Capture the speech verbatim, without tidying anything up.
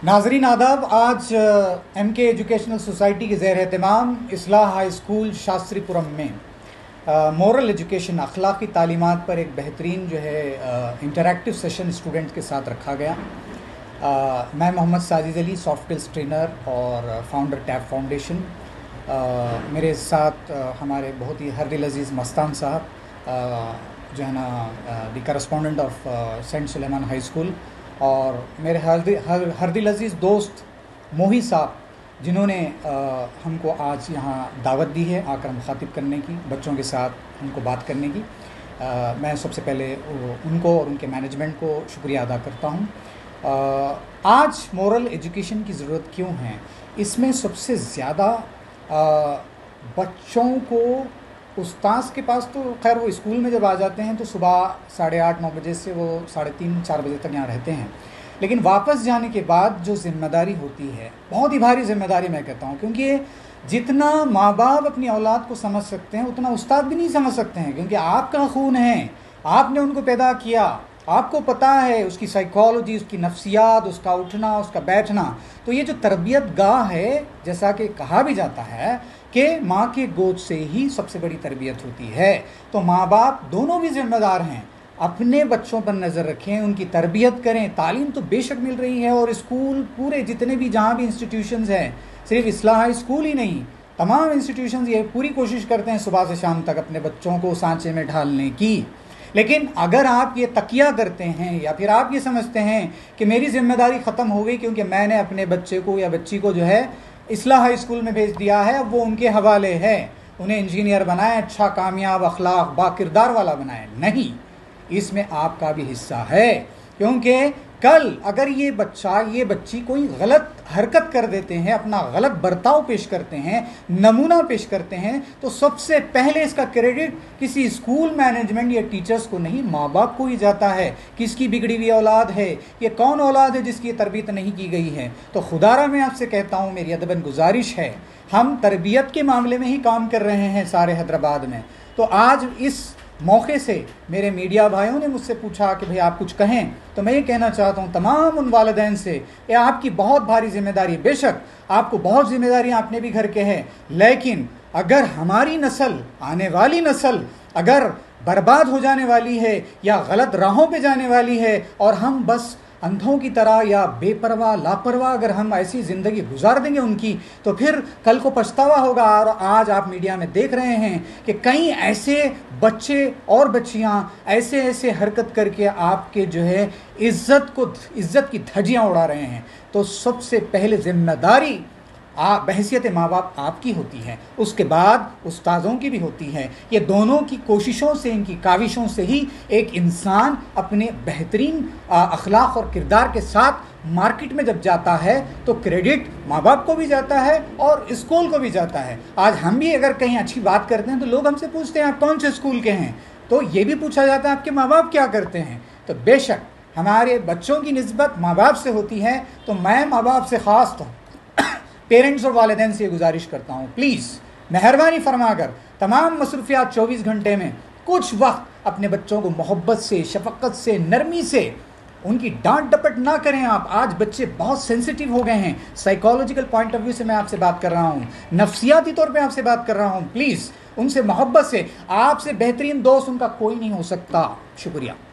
नाजरीन आदाब। आज एम के एजुकेशनल सोसाइटी के ज़ेर एहतमाम इस्लाह हाई स्कूल शास्त्रीपुरम में मॉरल एजुकेशन अखलाकी तालीमात पर एक बेहतरीन जो है इंटरैक्टिव सेशन स्टूडेंट्स के साथ रखा गया। आ, मैं Mohammed Sajid Ali, soft skills trainer और फाउंडर टैब फाउंडेशन। आ, मेरे साथ आ, हमारे बहुत ही हरदिल अजीज़ मस्तान साहब जो है ना the correspondent of Saint Sulaiman high school, और मेरे हरदिल हर हरदिल अजीज़ दोस्त मोही साहब, जिन्होंने आ, हमको आज यहाँ दावत दी है आकर मुखातिब करने की, बच्चों के साथ उनको बात करने की। आ, मैं सबसे पहले उनको और उनके मैनेजमेंट को शुक्रिया अदा करता हूँ। आज मॉरल एजुकेशन की ज़रूरत क्यों है, इसमें सबसे ज़्यादा बच्चों को उस्ताद के पास, तो खैर वो स्कूल में जब आ जाते हैं तो सुबह साढ़े आठ नौ बजे से वो साढ़े तीन चार बजे तक यहाँ रहते हैं, लेकिन वापस जाने के बाद जो ज़िम्मेदारी होती है, बहुत ही भारी ज़िम्मेदारी मैं कहता हूँ, क्योंकि जितना माँ बाप अपनी औलाद को समझ सकते हैं उतना उस्ताद भी नहीं समझ सकते हैं, क्योंकि आपका खून है, आपने उनको पैदा किया, आपको पता है उसकी साइकोलॉजी, उसकी नफ्सियात, उसका उठना, उसका बैठना। तो ये जो तरबियत गाह है, जैसा कि कहा भी जाता है कि माँ के गोद से ही सबसे बड़ी तरबियत होती है, तो माँ बाप दोनों भी जिम्मेदार हैं। अपने बच्चों पर नज़र रखें, उनकी तरबियत करें। तालीम तो बेशक मिल रही है, और स्कूल पूरे जितने भी जहाँ भी इंस्टीट्यूशंस हैं, सिर्फ इस्लाह हाई स्कूल ही नहीं, तमाम इंस्टीट्यूशंस ये पूरी कोशिश करते हैं सुबह से शाम तक अपने बच्चों को सांचे में ढालने की। लेकिन अगर आप ये तकिया करते हैं या फिर आप ये समझते हैं कि मेरी जिम्मेदारी ख़त्म हो गई क्योंकि मैंने अपने बच्चे को या बच्ची को जो है इस्लाह हाई स्कूल में भेज दिया है, अब वो उनके हवाले है, उन्हें इंजीनियर बनाए, अच्छा कामयाब अखलाक बाकिरदार वाला बनाए, नहीं, इसमें आपका भी हिस्सा है। क्योंकि कल अगर ये बच्चा ये बच्ची कोई गलत हरकत कर देते हैं, अपना गलत बर्ताव पेश करते हैं, नमूना पेश करते हैं, तो सबसे पहले इसका क्रेडिट किसी स्कूल मैनेजमेंट या टीचर्स को नहीं, माँ बाप को ही जाता है। किसकी बिगड़ी हुई औलाद है, ये कौन औलाद है जिसकी तरबियत नहीं की गई है। तो खुदारा मैं आपसे कहता हूँ, मेरी अदबन गुजारिश है, हम तरबियत के मामले में ही काम कर रहे हैं सारे हैदराबाद में। तो आज इस मौके से मेरे मीडिया भाइयों ने मुझसे पूछा कि भाई आप कुछ कहें, तो मैं ये कहना चाहता हूँ तमाम उन वालिदैन से, ये आपकी बहुत भारी जिम्मेदारी, बेशक आपको बहुत जिम्मेदारी अपने भी घर के हैं, लेकिन अगर हमारी नस्ल, आने वाली नस्ल अगर बर्बाद हो जाने वाली है या गलत राहों पे जाने वाली है, और हम बस अंधों की तरह या बेपरवाह लापरवाह अगर हम ऐसी ज़िंदगी गुजार देंगे उनकी, तो फिर कल को पछतावा होगा। और आज आप मीडिया में देख रहे हैं कि कई ऐसे बच्चे और बच्चियां ऐसे ऐसे हरकत करके आपके जो है इज़्ज़त को इज़्ज़त की धज्जियां उड़ा रहे हैं। तो सबसे पहले जिम्मेदारी आप बहैसियत माँ बाप आपकी होती है, उसके बाद उस्तादों की भी होती है। ये दोनों की कोशिशों से, इनकी काविशों से ही एक इंसान अपने बेहतरीन अखलाक और किरदार के साथ मार्केट में जब जाता है तो क्रेडिट माँ बाप को भी जाता है और स्कूल को भी जाता है। आज हम भी अगर कहीं अच्छी बात करते हैं तो लोग हमसे पूछते हैं आप कौन से स्कूल के हैं, तो ये भी पूछा जाता है आपके माँ बाप क्या करते हैं। तो बेशक हमारे बच्चों की निस्बत माँ बाप से होती है, तो मैं माँ बाप से ख़ास तो पेरेंट्स और वालिदैन से गुजारिश करता हूँ, प्लीज़ मेहरबानी फरमाकर तमाम मसरूफियात चौबीस घंटे में कुछ वक्त अपने बच्चों को मोहब्बत से, शफक़त से, नरमी से, उनकी डांट डपट ना करें आप। आज बच्चे बहुत सेंसिटिव हो गए हैं, साइकोलॉजिकल पॉइंट ऑफ व्यू से मैं आपसे बात कर रहा हूँ, नफ्सियाती तौर पे आपसे बात कर रहा हूँ। प्लीज़ उनसे मोहब्बत से, आपसे बेहतरीन दोस्त उनका कोई नहीं हो सकता। शुक्रिया।